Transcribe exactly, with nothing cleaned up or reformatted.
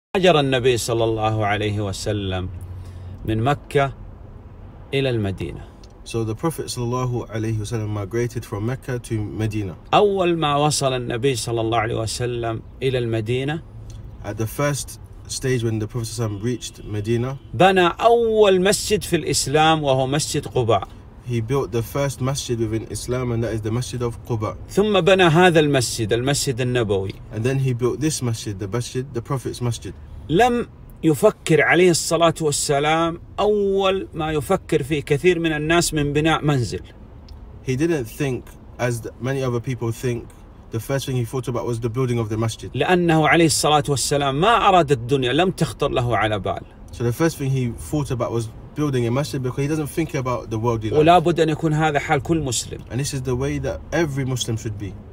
هاجر النبي صلى الله عليه وسلم من مكة إلى المدينة. So the Prophet sallallahu alaihi wasallam migrated from Mecca to Medina. أول ما وصل النبي صلى الله عليه وسلم إلى المدينة, At the first stage when the Prophet sallallahu reached Medina, بنى أول مسجد في الإسلام وهو مسجد قباء. he built the first masjid within Islam, and that is the Masjid of Quba. ثم بنى هذا المسجد المسجد النبوي. And then he built this masjid, the masjid, the Prophet's masjid. لم يفكر عليه الصلاة والسلام أول ما يفكر فيه كثير من الناس من بناء منزل. He didn't think, as many other people think, the first thing he thought about was the building of the masjid. لأنه عليه الصلاة والسلام ما أراد الدنيا، لم تخطر له على بال. So the first thing he thought about was building a masjid, because he doesn't think about the worldly life. ولا بد أن يكون هذا حال كل مسلم. And this is the way that every Muslim should be.